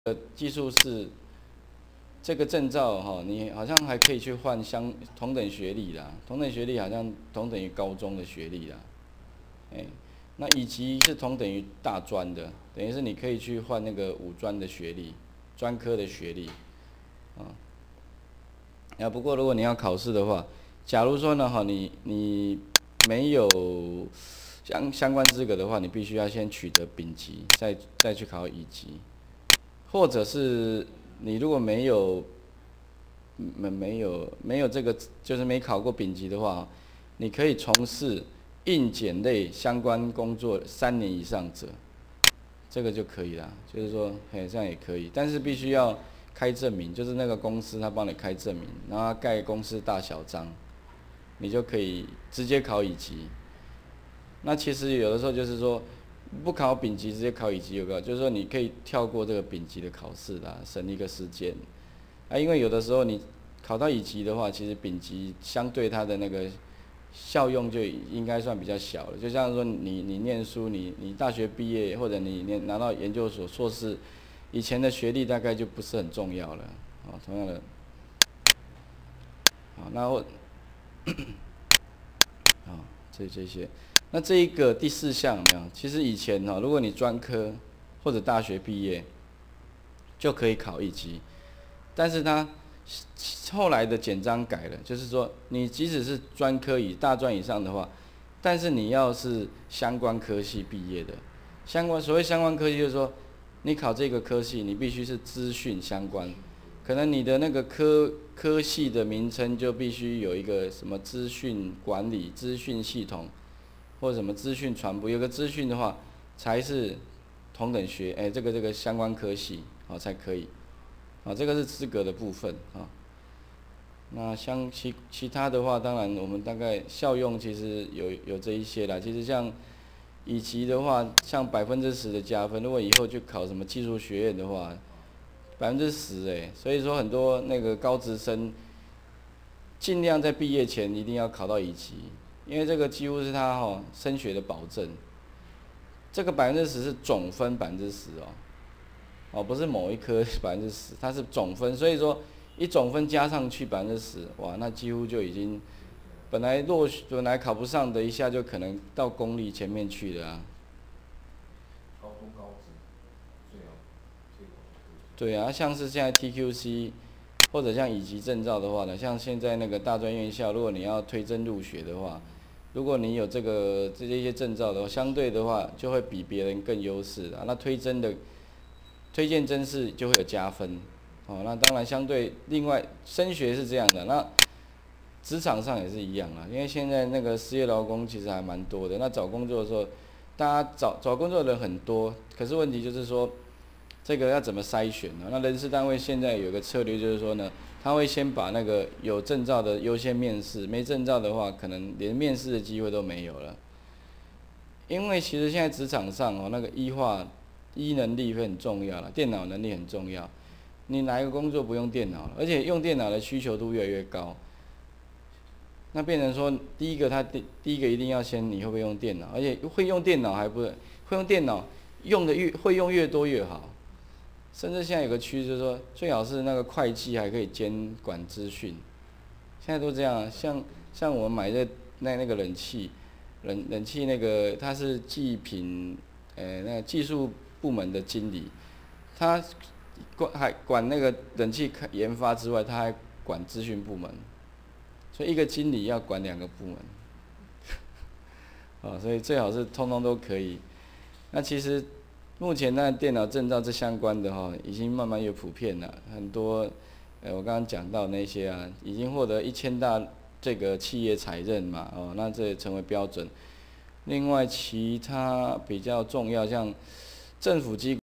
技术是这个证照哈，你好像还可以去换同等学历啦，同等学历好像同等于高中的学历啦，那乙级是同等于大专的，等于是你可以去换那个五专的学历，专科的学历，不过如果你要考试的话，假如说呢你没有相关资格的话，你必须要先取得丙级，再去考乙级，或者是你如果没有这个，就是没考过丙级的话，你可以从事应检类相关工作3年以上者，这个就可以啦。就是说，这样也可以，但是必须要开证明，就是那个公司他帮你开证明，然后盖公司大小章，你就可以直接考乙级。那其实有的时候就是说，不考丙级直接考乙级有个，就是说你可以跳过这个丙级的考试啦，省一个时间。因为有的时候你考到乙级的话，其实丙级相对它的那个效用就应该算比较小了。就像说你念书，你大学毕业或者你拿到研究所硕士，以前的学历大概就不是很重要了。同样的，那这些，那这一个第4项有没有？其实以前如果你专科或者大学毕业，就可以考乙级，但是它后来的简章改了，就是说你即使是专科大专以上的话，但是你要是相关科系毕业的，所谓相关科系就是说，你考这个科系，你必须是资讯相关，可能你的那个科系的名称就必须有一个什么资讯管理、资讯系统，或者什么资讯传播，有个资讯的话，才是同等这个相关科系才可以，这个是资格的部分那像其他的话，当然我们大概效用其实有这一些啦。其实像乙级的话，像10%的加分，如果以后去考什么技术学院的话，10%所以说很多那个高职生尽量在毕业前一定要考到乙级，因为这个几乎是他升学的保证。这个10%是总分10%不是某一科10%，它是总分，所以说一总分加上去10%，哇，那几乎就已经本来考不上的，一下就可能到公立前面去了啊。 高中高职最好对啊，像是现在 TQC 或者像乙级证照的话呢，像现在那个大专院校，如果你要推甄入学的话，如果你有这些证照的话，相对的话就会比别人更优势啊。那推荐甄试就会有加分，那当然相对另外升学是这样的，那职场上也是一样啦。因为现在那个失业劳工其实还蛮多的，那找工作的时候，大家找工作的人很多，可是问题就是说，这个要怎么筛选呢？那人事单位现在有个策略，就是说呢，他会先把那个有证照的优先面试，没证照的话，可能连面试的机会都没有了。因为其实现在职场上那个医能力会很重要了，电脑能力很重要。你哪一个工作不用电脑了？而且用电脑的需求度越来越高。那变成说，第一个第一个一定要先你会不会用电脑，而且会用电脑还不会用电脑会用越多越好。甚至现在有个趋势就是说，最好是那个会计还可以监管资讯。现在都这样，像我们买的那个冷气那个他是那个技术部门的经理，他还管那个冷气研发之外，他还管资讯部门，所以一个经理要管2个部门，所以最好是通通都可以。那其实目前那电脑证照这相关的已经慢慢越普遍了，很多我刚刚讲到那些已经获得1000大这个企业采认嘛，那这也成为标准。另外其他比较重要，像政府机